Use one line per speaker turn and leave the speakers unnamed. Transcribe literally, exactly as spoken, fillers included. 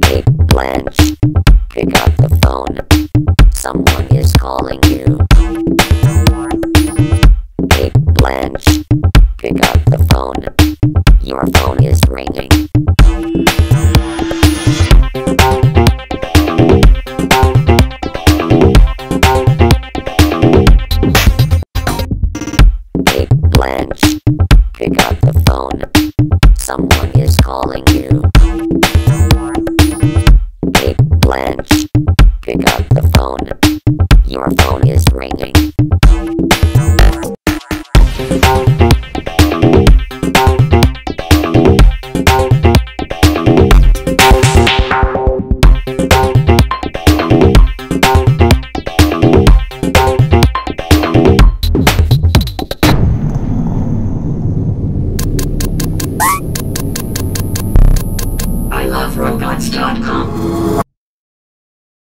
Hey, Blanche, pick up the phone. Someone is calling you. Hey, Blanche, pick up the phone. Your phone is ringing. Hey, Blanche, pick up the phone. Someone is calling you. Hey, Blanche, pick up the phone. Your phone is ringing. I love robots dot com